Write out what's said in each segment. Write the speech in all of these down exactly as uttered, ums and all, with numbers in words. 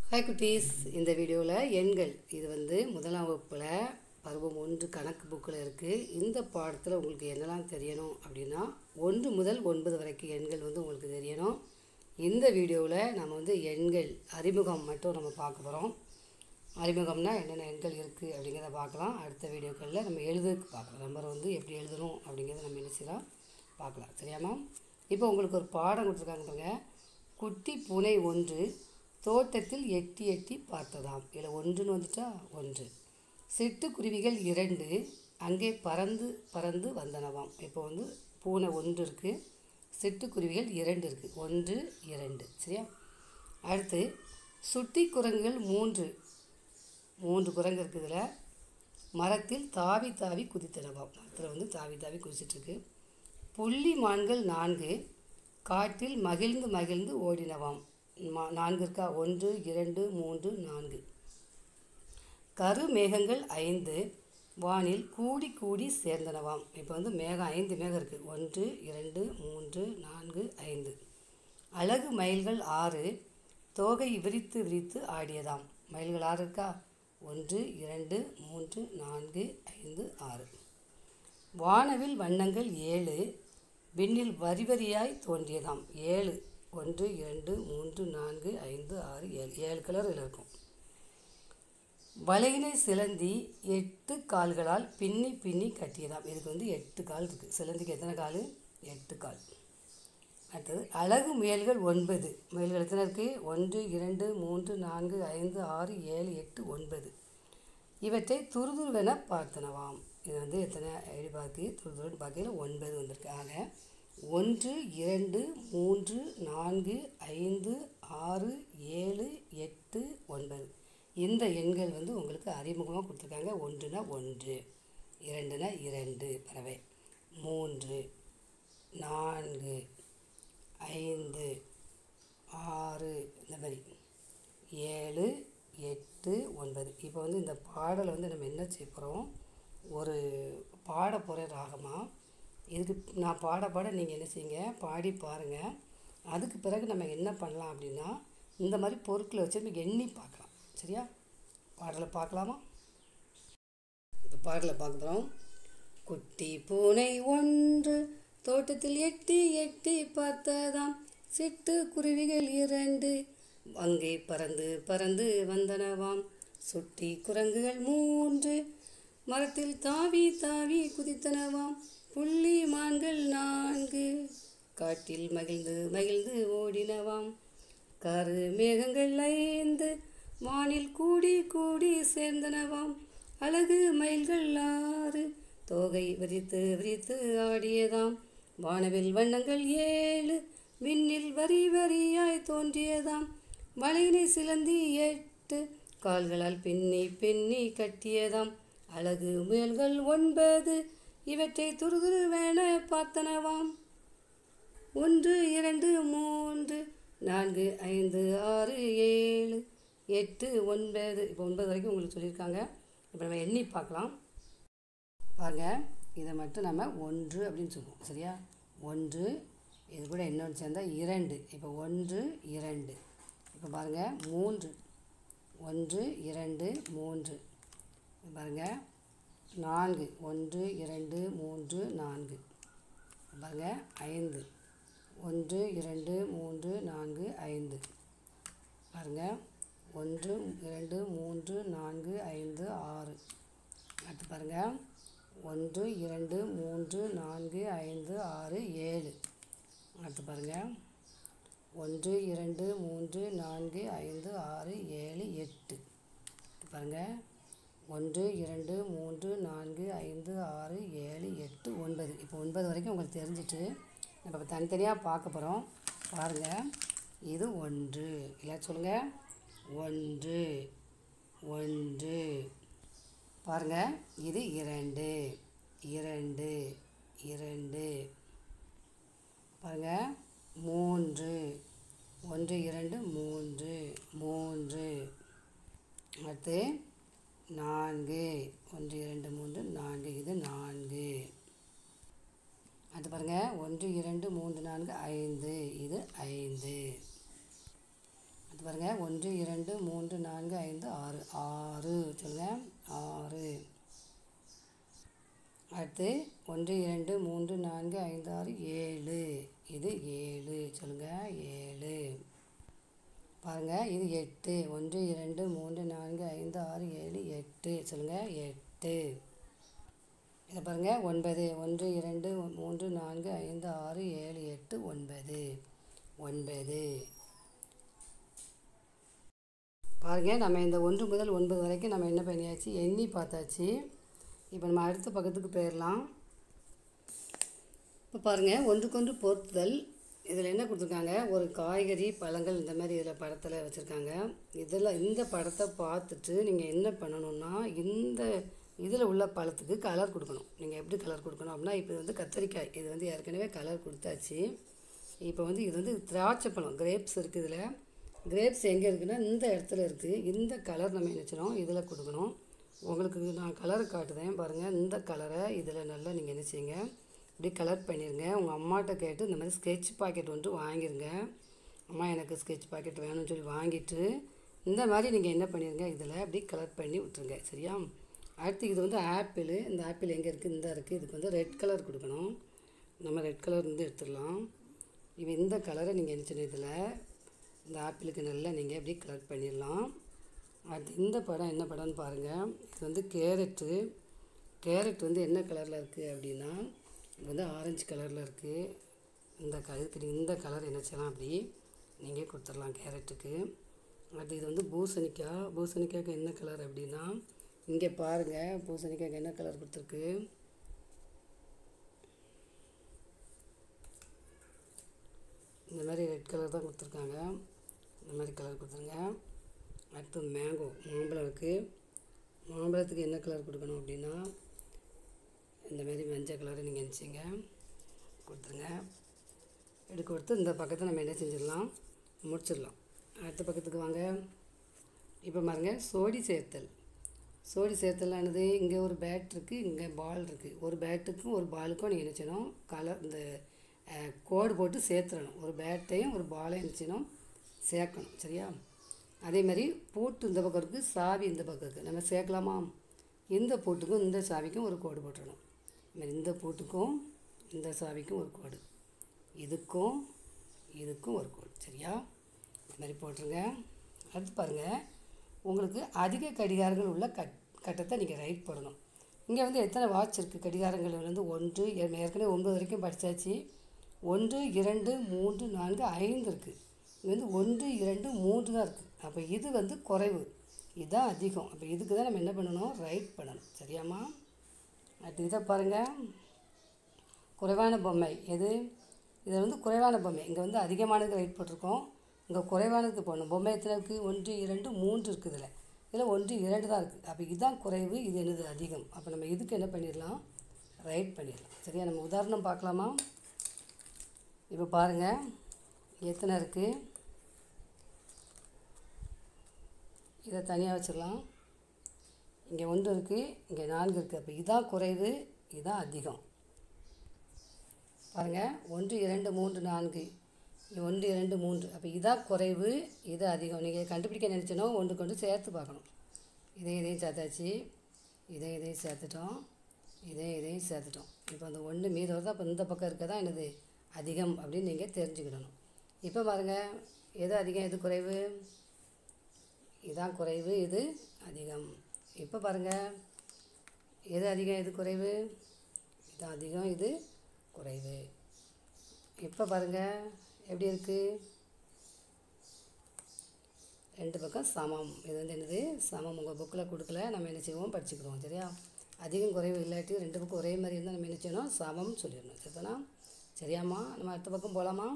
Hi குட்டீஸ், இந்த வீடியோவில் எண்கள் இது வந்து முதலாம் வகுப்பில் பருவம் ஒன்று கணக்கு புக்கில் இருக்குது. இந்த பாடத்தில் உங்களுக்கு என்னெல்லாம் தெரியணும் அப்படின்னா ஒன்று முதல் ஒன்பது வரைக்கும் எண்கள் வந்து உங்களுக்கு தெரியணும். இந்த வீடியோவில் நம்ம வந்து எண்கள் அறிமுகம் மட்டும் நம்ம பார்க்க போகிறோம். அறிமுகம்னா என்னென்ன எண்கள் இருக்குது அப்படிங்கிறத பார்க்கலாம். அடுத்த வீடியோக்களில் நம்ம எழுதுக்கு பார்க்கலாம். நம்பர் வந்து எப்படி எழுதணும் அப்படிங்கிறத நம்ம நினச்சிலாம் பார்க்கலாம். சரியாமா? இப்போ உங்களுக்கு ஒரு பாடம் கொடுத்துருக்காங்க பாருங்க. குட்டி பூனை ஒன்று தோட்டத்தில் எட்டி எட்டி பார்த்ததாம். இதில் ஒன்றுன்னு வந்துட்டா ஒன்று. சிட்டுக்குருவிகள் இரண்டு அங்கே பறந்து பறந்து வந்தனவாம். இப்போ வந்து பூனை ஒன்று இருக்குது, சிட்டுக்குருவிகள் இரண்டு இருக்குது. ஒன்று இரண்டு. சரியா? அடுத்து சுட்டி குரங்குகள் மூன்று மூன்று குரங்கு இருக்குது. இதில் மரத்தில் தாவி தாவி குதித்தனவாம். மரத்தில் வந்து தாவி தாவி குதிச்சிட்ருக்கு. புள்ளி மான்கள் நான்கு காட்டில் மகிழ்ந்து மகிழ்ந்து ஓடினவாம். மா நான்கு இருக்கா? ஒன்று இரண்டு மூன்று நான்கு. கரு மேகங்கள் ஐந்து வானில் கூடி கூடி சேர்ந்தனவாம். இப்போ வந்து மேகம் ஐந்து மேகம் இருக்குது. ஒன்று இரண்டு மூன்று நான்கு ஐந்து. அழகு மயில்கள் ஆறு தோகை விரித்து விரித்து ஆடியதாம். மயில்கள் ஆறு இருக்கா? ஒன்று இரண்டு மூன்று நான்கு ஐந்து ஆறு. வானவில் வண்ணங்கள் ஏழு விண்ணில் வரி வரியாய் தோன்றியதாம். ஏழு. ஒன்று இரண்டு மூன்று நான்கு ஐந்து ஆறு ஏழு. ஏழு கலர் இதில் இருக்கும். வளையினை சிலந்தி எட்டு கால்களால் பின்னி பின்னி கட்டியதாம். இதுக்கு வந்து எட்டு கால் இருக்குது. சிலந்திக்கு எத்தனை கால்? எட்டு கால். அடுத்தது அழகு முயல்கள் ஒன்பது. முயல்கள் எத்தனை இருக்குது? ஒன்று இரண்டு மூன்று நான்கு ஐந்து ஆறு ஏழு எட்டு ஒன்பது. இவற்றை துருதுருவென பார்த்தனவாம். இது வந்து எத்தனை எழுதி பார்த்து துருதுருன்னு பார்க்கையில் ஒன்பது வந்திருக்கு. ஆக ஒன்று இரண்டு மூன்று நான்கு ஐந்து ஆறு ஏழு எட்டு ஒன்பது. இந்த எண்கள் வந்து உங்களுக்கு அறிமுகமாக கொடுத்துருக்காங்க. ஒன்றுனா ஒன்று, இரண்டுனா இரண்டு பறவை, மூன்று நான்கு ஐந்து ஆறு, இந்த மாதிரி ஏழு எட்டு ஒன்பது. இப்போ வந்து இந்த பாடலை வந்து நம்ம என்ன செய்ய போகிறோம்? ஒரு பாட போகிற ராகமாக இதுக்கு நான் பாட பாட நீங்கள் என்ன செய்யுங்க, பாடி பாருங்கள். அதுக்கு பிறகு நம்ம என்ன பண்ணலாம் அப்படின்னா இந்த மாதிரி பொருட்களை வச்சு நம்ம எண்ணி பார்க்கலாம். சரியா? பாடலை பார்க்கலாமா? இப்போ பாடலை பார்க்க போகிறோம். குட்டி பூனை ஒன்று தோட்டத்தில் எட்டி எட்டி பார்த்ததாம். சிட்டு குருவிகள் இரண்டு அங்கே பறந்து பறந்து வந்தனவாம். சுட்டி குரங்குகள் மூன்று மரத்தில் தாவி தாவி குதித்தனவாம். புள்ளி மான்கள் நான்கு காட்டில் மகிழ்ந்து மகிழ்ந்து ஓடினவாம். கரு மேகங்கள் ஐந்து வானில் கூடி கூடி சேர்ந்தனவாம். அழகு மயில்கள் ஆறு தோகை விரித்து விரித்து ஆடியதாம். வானவில் வண்ணங்கள் ஏழு விண்ணில் வரி வரியாய் தோன்றியதாம். வளையினை சிலந்தி எட்டு கால்களால் பின்னி பின்னி கட்டியதாம். அழகு முயல்கள் ஒன்பது இவற்றை துருதுருவென பார்த்தனவாம். ஒன்று இரண்டு மூன்று நான்கு ஐந்து ஆறு ஏழு எட்டு ஒன்பது. இப்போ ஒன்பது வரைக்கும் உங்களுக்கு சொல்லியிருக்காங்க. இப்போ நம்ம எண்ணி பார்க்கலாம். பாருங்கள், இதை மட்டும் நம்ம ஒன்று அப்படின்னு சொல்லுவோம். சரியா? ஒன்று. இது கூட இன்னொன்று சேர்ந்தால் இரண்டு. இப்போ ஒன்று இரண்டு. இப்போ பாருங்கள், மூன்று. ஒன்று இரண்டு மூன்று. பாருங்கள், நான்கு. ஒன்று இரண்டு மூன்று நான்கு. பாருங்கள், ஐந்து. ஒன்று இரண்டு மூன்று நான்கு ஐந்து. பாருங்கள், ஒன்று இரண்டு மூன்று நான்கு ஐந்து ஆறு. அடுத்து பாருங்கள், ஒன்று இரண்டு மூன்று நான்கு ஐந்து ஆறு ஏழு. அடுத்து பாருங்கள், ஒன்று இரண்டு மூன்று நான்கு ஐந்து ஆறு ஏழு எட்டு. பாருங்கள், ஒன்று இரண்டு மூன்று நான்கு ஐந்து ஆறு ஏழு எட்டு ஒன்பது. இப்போ ஒன்பது வரைக்கும் உங்களுக்கு தெரிஞ்சிட்டு நம்ம இப்போ தனித்தனியாக பார்க்க போகிறோம். பாருங்கள், இது ஒன்று. இல்லை சொல்லுங்கள், ஒன்று ஒன்று. பாருங்கள், இது இரண்டு இரண்டு இரண்டு. பாருங்கள், மூன்று. ஒன்று இரண்டு மூன்று மூன்று. அடுத்து நான்கு. ஒன்று இரண்டு மூன்று நான்கு. இது நான்கு. அடுத்து பாருங்கள், ஒன்று இரண்டு மூன்று நான்கு ஐந்து. இது ஐந்து. அடுத்து பாருங்கள், ஒன்று இரண்டு மூன்று நான்கு ஐந்து ஆறு ஆறு சொல்லுங்கள், ஆறு. அடுத்து ஒன்று இரண்டு மூன்று நான்கு ஐந்து ஆறு ஏழு, இது ஏழு சொல்லுங்கள், ஏழு. பாருங்கள், இது எட்டு. ஒன்று இரண்டு மூன்று நான்கு ஐந்து ஆறு ஏழு எட்டு சொல்லுங்கள், எட்டு. இதை பாருங்கள், ஒன்பது. ஒன்று இரண்டு மூன்று நான்கு ஐந்து ஆறு ஏழு எட்டு ஒன்பது, ஒன்பது. பாருங்கள், நம்ம இந்த ஒன்று முதல் ஒன்பது வரைக்கும் நம்ம என்ன பண்ணியாச்சு, எண்ணி பார்த்தாச்சு. இப்போ நம்ம அடுத்த பக்கத்துக்கு போயிடலாம். இப்போ பாருங்கள், ஒன்றுக்கொன்று பொருத்துதல். இதில் என்ன கொடுத்துருக்காங்க, ஒரு காய்கறி பழங்கள் இந்த மாதிரி இதில் படத்தில் வச்சுருக்காங்க. இதில் இந்த படத்தை பார்த்துட்டு நீங்கள் என்ன பண்ணணுன்னா, இந்த இதில் உள்ள பழத்துக்கு கலர் கொடுக்கணும். நீங்கள் எப்படி கலர் கொடுக்கணும் அப்படின்னா, இப்போ வந்து கத்திரிக்காய், இது வந்து ஏற்கனவே கலர் கொடுத்தாச்சு. இப்போ வந்து இது வந்து திராட்சை பழம், கிரேப்ஸ் இருக்குது. இதில் கிரேப்ஸ் எங்கே இருக்குதுன்னா இந்த இடத்துல இருக்குது. இந்த கலர் நம்ம என்ன செய்யணும், இதில் கொடுக்கணும். உங்களுக்கு நான் கலரை காட்டுதேன் பாருங்கள். இந்த கலரை இதில் நல்லா நீங்கள் என்ன செய்யுங்க, இப்படி கலர் பண்ணிடுங்க. உங்கள் அம்மாட்ட கேட்டு இந்த மாதிரி ஸ்கெட்ச் பாக்கெட் வந்துட்டு வாங்கிடுங்க. அம்மா எனக்கு ஸ்கெட்ச் பாக்கெட் வேணும்னு சொல்லி வாங்கிட்டு இந்த மாதிரி நீங்கள் என்ன பண்ணிடுங்க, இதில் அப்படி கலர் பண்ணி விட்டுருங்க. சரியா? அடுத்து இது வந்து ஆப்பிள். இந்த ஆப்பிள் எங்கே இருக்குது, இந்த இருக்குது. இதுக்கு வந்து ரெட் கலர் கொடுக்கணும். நம்ம ரெட் கலர் வந்து எடுத்துடலாம். இப்போ இந்த கலரை நீங்கள் என்ன செய்யணும், இதில் இந்த ஆப்பிளுக்கு நல்லா நீங்கள் எப்படி கலர் பண்ணிடலாம். அடுத்து இந்த படம் என்ன படம்னு பாருங்கள். இது வந்து கேரட்டு. கேரட் வந்து என்ன கலரில் இருக்குது அப்படின்னா, இது வந்து ஆரஞ்சு கலரில் இருக்குது. இந்த கலருக்கு இந்த கலர் என்ன செய்யலாம், அப்படி நீங்கள் கொடுத்துடலாம் கேரட்டுக்கு. அடுத்து இது வந்து பூசணிக்காய். பூசணிக்காய்க்கு என்ன கலர் அப்படின்னா, இங்கே பாருங்கள், பூசணிக்காய்க்கு என்ன கலர் கொடுத்துருக்கு, இந்த மாதிரி ரெட் கலர் தான் கொடுத்துருக்காங்க. இந்த மாதிரி கலர் கொடுத்துருங்க. அடுத்து மேங்கோ, மாம்பழம் இருக்குது. மாம்பழத்துக்கு என்ன கலர் கொடுக்கணும் அப்படின்னா, இந்த மாதிரி மஞ்சள் கலரை நீங்கள் நினச்சிங்க கொடுத்துருங்க. எடுக்க கொடுத்து இந்த பக்கத்தை நம்ம என்ன செஞ்சிடலாம், முடிச்சிடலாம். அடுத்த பக்கத்துக்கு வாங்க. இப்போ பாருங்க, சோடி சேர்த்தல். சோடி சேர்த்தலானது இங்கே ஒரு பேட் இருக்குது, இங்கே பால் இருக்குது. ஒரு பேட்டுக்கும் ஒரு பாலுக்கும் நீங்கள் என்ன செய்யணும், கலர் இந்த கோடு போட்டு சேர்த்துடணும். ஒரு பேட்டையும் ஒரு பாலையும் என்ன செய்யணும், சேர்க்கணும். சரியா? அதே மாதிரி பூட்டு இந்த பக்கம் இருக்குது, சாவி இந்த பக்கம் இருக்குது. நம்ம சேர்க்கலாமா? இந்த பூட்டுக்கும் இந்த சாவிக்கும் ஒரு கோடு போட்டுடணும். இந்த பூட்டுக்கும் இந்த சாவிக்கும் ஒரு கோடு, இதுக்கும் இதுக்கும் ஒரு கோடு. சரியா? இந்த மாதிரி போட்டுருங்க. அடுத்து பாருங்கள், உங்களுக்கு அதிக கடிகாரங்கள் உள்ள கட் கட்டத்தை நீங்கள் ரைட் போடணும். இங்கே வந்து எத்தனை வாட்ச் இருக்குது, கடிகாரங்கள் வந்து ஒன்று, ஏற்கனவே ஒன்பது வரைக்கும் படித்தாச்சு. ஒன்று இரண்டு மூன்று நான்கு ஐந்து இருக்குது. இது வந்து ஒன்று இரண்டு மூன்று தான் இருக்குது. அப்போ இது வந்து குறைவு, இதுதான் அதிகம். அப்போ இதுக்கு தான் நம்ம என்ன பண்ணணும், ரைட் பண்ணணும். சரியாம்மா? அடுத்து இதை பாருங்கள், குறைவான பொம்மை. எது? இதில் வந்து குறைவான பொம்மை. இங்கே வந்து அதிகமானதுக்கு ரைட் போட்டிருக்கோம், இங்கே குறைவானதுக்கு போடணும். பொம்மை எத்தனை இருக்குது, ஒன்று இரண்டு மூன்று இருக்குது. இதில் இதில் ஒன்று இரண்டு தான் இருக்குது. அப்போ இதுதான் குறைவு, இது என்னது அதிகம். அப்போ நம்ம இதுக்கு என்ன பண்ணிடலாம், ரைட் பண்ணிடலாம். சரியா? நம்ம உதாரணம் பார்க்கலாமா? இப்போ பாருங்கள், எத்தனை இருக்குது, இதை தனியாக வச்சிடலாம். இங்கே ஒன்று இருக்குது, இங்கே நான்கு இருக்குது. அப்போ இதான் குறைவு, இதுதான் அதிகம். பாருங்கள், ஒன்று இரண்டு மூன்று நான்கு, ஒன்று இரண்டு மூன்று. அப்போ இதான் குறைவு, இது அதிகம். நீங்கள் கண்டுபிடிக்க நினச்சனோ ஒன்று கொண்டு சேர்த்து பார்க்கணும். இதே இதையும் சேர்த்தாச்சு, இதே இதையும் சேர்த்துட்டோம், இதே இதையும் சேர்த்துட்டோம். இப்போ அந்த ஒன்று மீது வருது. அப்போ இந்த பக்கம் இருக்க தான் என்னது அதிகம் அப்படின்னு நீங்கள் தெரிஞ்சுக்கிடணும். இப்போ பாருங்கள், எது அதிகம் எது குறைவு, இதுதான் குறைவு, இது அதிகம். இப்போ பாருங்கள், எது அதிகம் எது குறைவு, இது அதிகம் இது குறைவு. இப்போ பாருங்கள் எப்படி இருக்குது, ரெண்டு பக்கம் சமம். இது வந்து என்னது சமம். உங்கள் புக்கில் கொடுக்கல, நம்ம என்ன செய்வோம், படிச்சுக்கிடுவோம். சரியா? அதிகம் குறைவு இல்லாட்டி ரெண்டு பக்கம் ஒரே மாதிரி இருந்தால் நம்ம என்ன செய்யணும், சமம்னு சொல்லிடணும். சரிதானா? சரியாம்மா? நம்ம அடுத்த பக்கம் போகலாமா?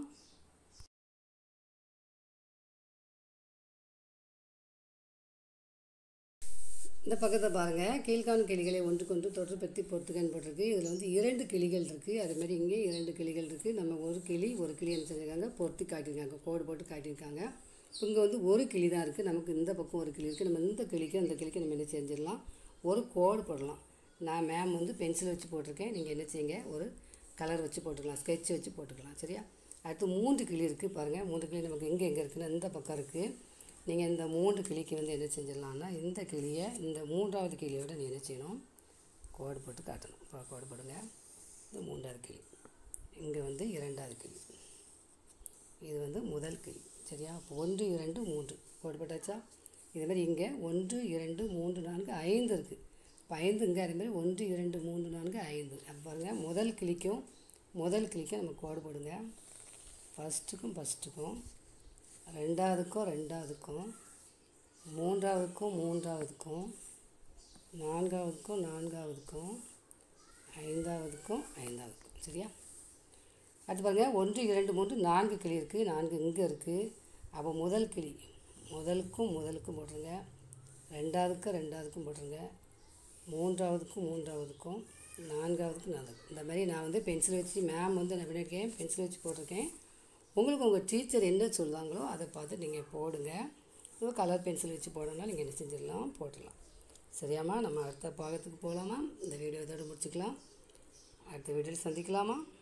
இந்த பக்கத்தை பாருங்கள், கீழ்காணும் கிளிகளை ஒன்றுக்கொன்று தொடர்படுத்தி பொறுத்துக்கன்னு போட்டிருக்கு. இதில் வந்து இரண்டு கிளிகள் இருக்குது. அதுமாதிரி இங்கே இரண்டு கிளிகள் இருக்குது. நம்ம ஒரு கிளி ஒரு கிளி என்ன செஞ்சுருக்காங்க, பொறுத்து காட்டியிருக்காங்க, கோடு போட்டு காட்டியிருக்காங்க. இங்கே வந்து ஒரு கிளி தான் இருக்குது. நமக்கு இந்த பக்கம் ஒரு கிளி இருக்குது. நம்ம இந்த கிளிக்கு அந்த கிளிக்கு நம்ம என்ன செஞ்சிடலாம், ஒரு கோடு போடலாம். நான் மேம் வந்து பென்சில் வச்சு போட்டிருக்கேன், நீங்கள் என்ன செய்யுங்க, ஒரு கலர் வச்சு போட்டுக்கலாம், ஸ்கெட்ச் வச்சு போட்டுக்கலாம். சரியா? அடுத்து மூன்று கிளி இருக்குது பாருங்கள். மூன்று கிளி நமக்கு எங்கே எங்கே இருக்குன்னா இந்த பக்கம் இருக்குது. நீங்கள் இந்த மூன்று கிளிக்கு வந்து என்ன செஞ்சிடலாம்னா இந்த கிளியை இந்த மூன்றாவது கிளியோட நீ என்ன செய்யணும், கோடு போட்டு காட்டணும். இப்போ கோடு போடுங்க. இது மூன்றாவது கிளி, இங்கே வந்து இரண்டாவது கிளி, இது வந்து முதல் கிளி. சரியா? அப்போ ஒன்று இரண்டு மூன்று கோடு போட்டாச்சா? இதே மாதிரி இங்கே ஒன்று இரண்டு மூன்று நான்கு ஐந்து இருக்குது. இப்போ ஐந்து இங்கே அதே மாதிரி ஒன்று இரண்டு மூன்று நான்கு ஐந்து. அப்போ பாருங்கள், முதல் கிளிக்கும் முதல் கிளிக்கும் நம்ம கோடு போடுங்க. ஃபஸ்ட்டுக்கும் ஃபஸ்ட்டுக்கும், ரெண்டாவதுக்கும் ரெண்டாவதுக்கும், மூன்றாவதுக்கும் மூன்றாவதுக்கும், நான்காவதுக்கும் நான்காவதுக்கும், ஐந்தாவதுக்கும் ஐந்தாவதுக்கும். சரியா? அடுத்து பாருங்கள், ஒன்று இரண்டு மூன்று நான்கு கிளி இருக்குது. நான்கு இங்கே இருக்குது. அப்போ முதல் கிளி முதலுக்கும் முதலுக்கும் போட்டுருங்க, ரெண்டாவதுக்கும் ரெண்டாவதுக்கும் போட்டுருங்க, மூன்றாவதுக்கும் மூன்றாவதுக்கும், நான்காவதுக்கும் நான்காவது. இந்த மாதிரி நான் வந்து பென்சில் வச்சு மேம் வந்து என்ன பண்ணியிருக்கேன், பென்சில் வச்சு போட்டிருக்கேன். உங்களுக்கு உங்கள் டீச்சர் என்ன சொல்லுவாங்களோ அதை பார்த்து நீங்கள் போடுங்க. இப்போ கலர் பென்சில் வச்சு போடணும்னா நீங்கள் என்ன செஞ்சிடலாம், போட்டுடலாம். சரியாம்மா? நம்ம அடுத்த பாகத்துக்கு போகலாமா? இந்த வீடியோ இதோடு முடிச்சுக்கலாம். அடுத்த வீடியோவில் சந்திக்கலாமா?